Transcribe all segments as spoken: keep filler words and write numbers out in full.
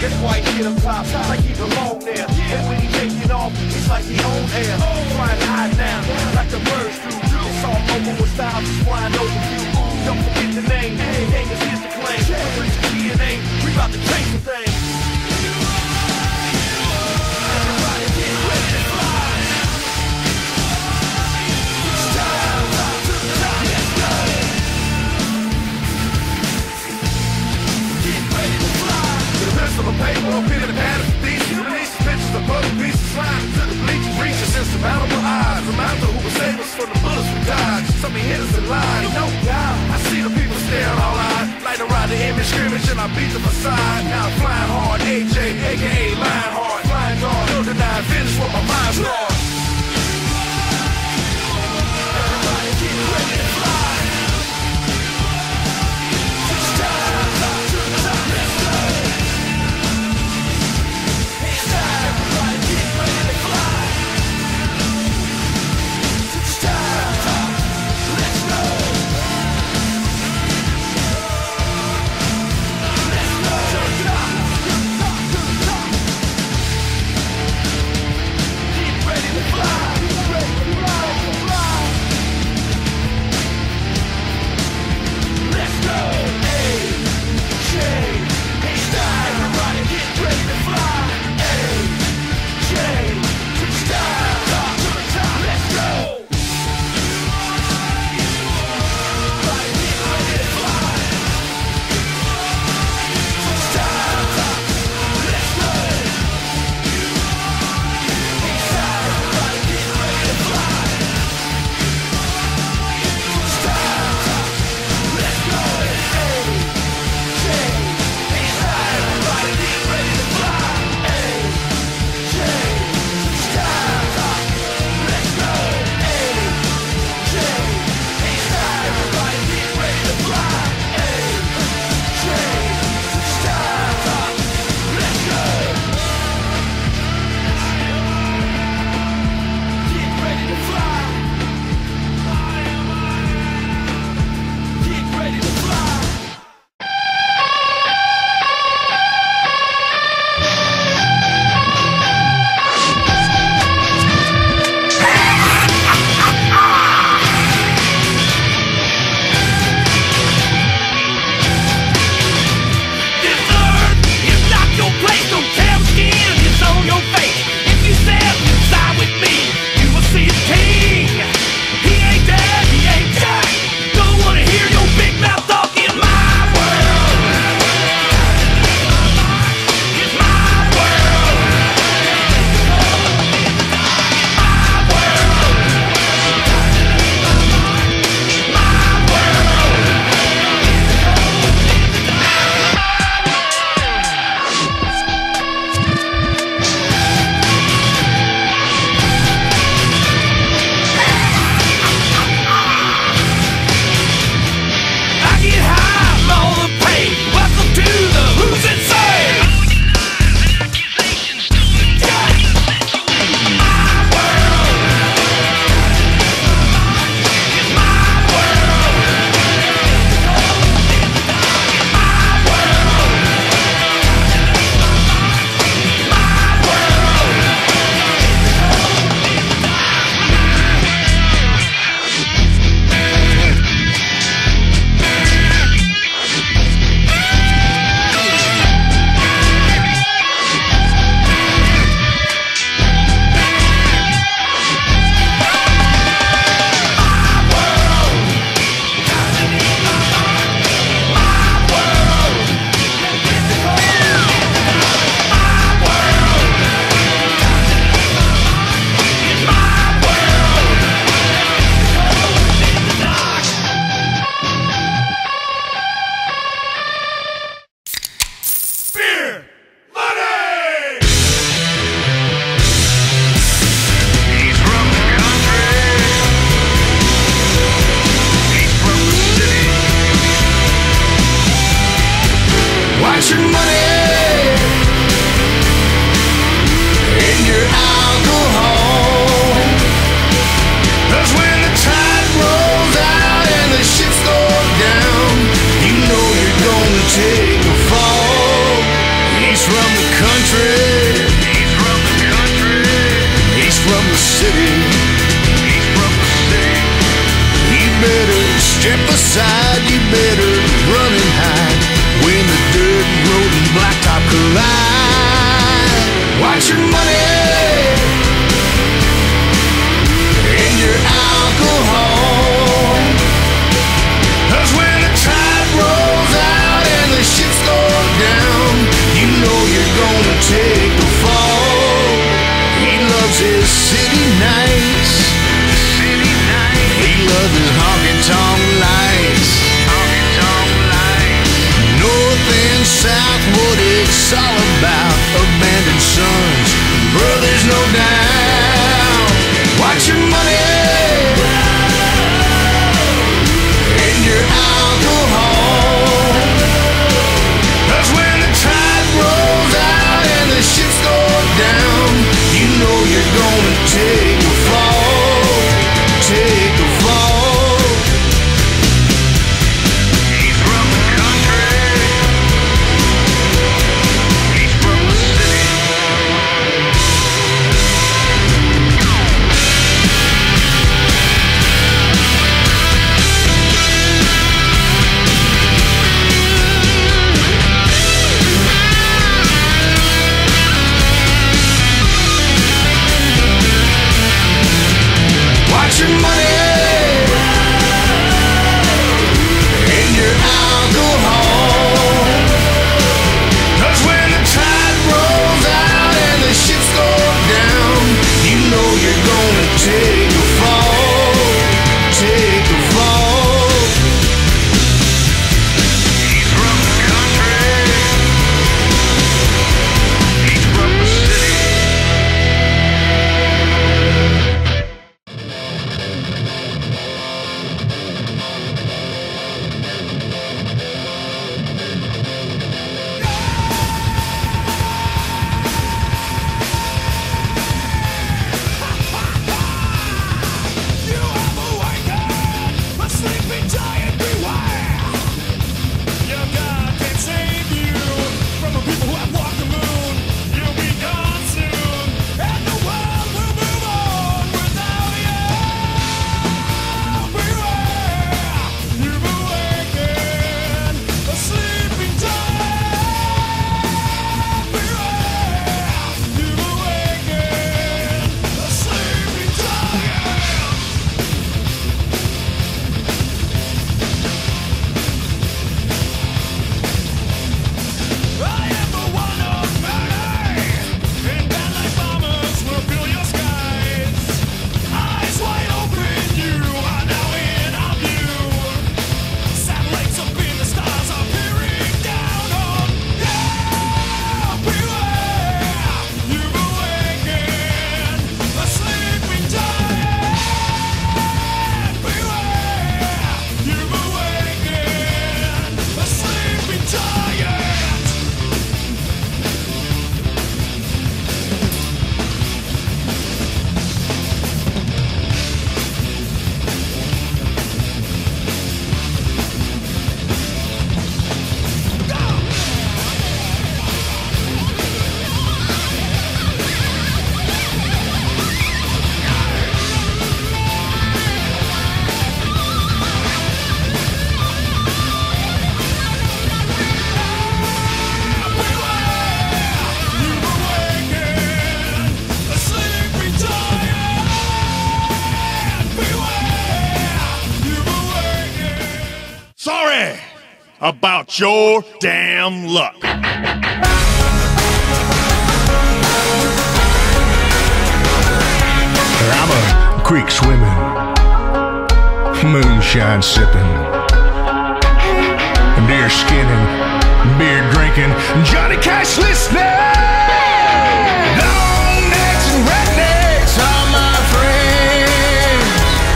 That's why he get up top, like he belong there. And when he taking off, it's like he on air. Trying to hide now, like the birds do. It's all over with styles just flying over you. Don't forget the name, the game is his to claim. Bring the D N A, we about to change the thing. Everybody get ready to fly. It's time to the top, let's go. Get ready to fly. The rest of the paper, a pen and a pad of thesis. Release pictures of puzzle pieces, sliding to the bleachers, reaching insurmountable eyes. Reminder who will save us from the bullets we dodge. Some hit us in line, no doubt. I see the people staring all eyes, like around the image scrimmage, and I beat the facade. Now I'm flying hard, A J, aka Lionheart, flying guard, no deny, finish what my mind starts. Everybody get ready to fly. It's time to the top, let's go. It's time, everybody get ready to fly. It's time, let's go. Let's go. To the top, to the top, to the top. city. He's from the city. You better step aside, you better run and hide when the dirt road and blacktop collide. Watch your money and your alcohol, 'cause when the tide rolls out and the ships go down, you know you're gonna take the fall. He loves his city nights, city nights. He loves his honky-tonk lights, honky-tonk lights. North and south, what it's all about. Abandoned sons, brothers, no doubt. Watch your money and your alcohol, 'cause when the tide rolls out and the ships go down, you know you're gonna take a fall, take a fall. He's from the country, he's from the city. Watch your money and your alcohol, 'cause when the tide rolls out and the ships go down, you know you're gonna take a fall, take a fall. He's from the country, he's from the city. You have awakened a sleeping giant, beware. Your God can save you from the people who have walked the moon. You'll be gone soon, and the world will move on without you. Beware, you've awakened a sleeping giant. Beware, you've awakened a sleeping giant. I am the one of murder, and bad light bombers will fill your skies. Eyes wide open, you are now in our view. Satellites up in the stars are peering down on you. Beware, you've awakened a sleeping giant. Beware, you've awakened a sleeping giant. Sorry about your damn luck. I'm a creek swimming, moonshine sipping, deer skinning, beer drinking, Johnny Cash listening. Long necks and rednecks are my friends.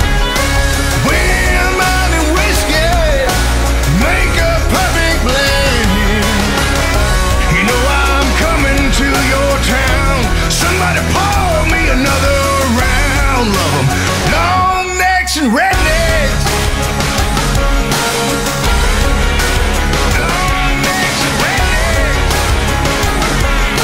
Women and whiskey make a perfect blend. You know I'm coming to your town. Somebody pour me another round. Love 'em, long necks and rednecks. Long necks and rednecks.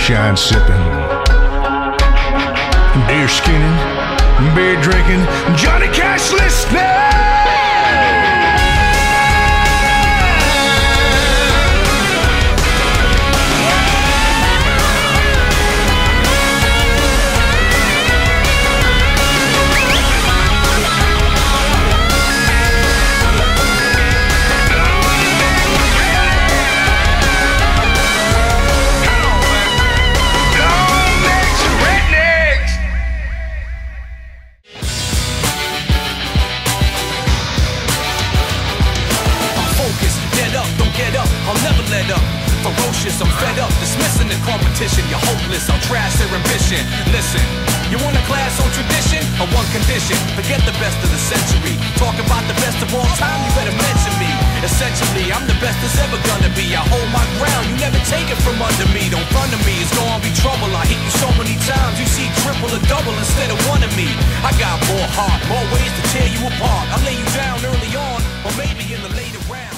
moonshine sipping, deer skinning, beer drinking, Johnny Cash listening. I'll never let up. Ferocious, I'm fed up. Dismissing the competition. You're hopeless. I'll trash their ambition. Listen, you want a class on tradition? On one condition, forget the best of the century. Talk about the best of all time, you better mention me. Essentially, I'm the best there's ever gonna be. I hold my ground, you never take it from under me. Don't front of me, it's gonna be trouble. I hit you so many times, you see triple or double instead of one of me. I got more heart, more ways to tear you apart. I'll lay you down early on, or maybe in the later round.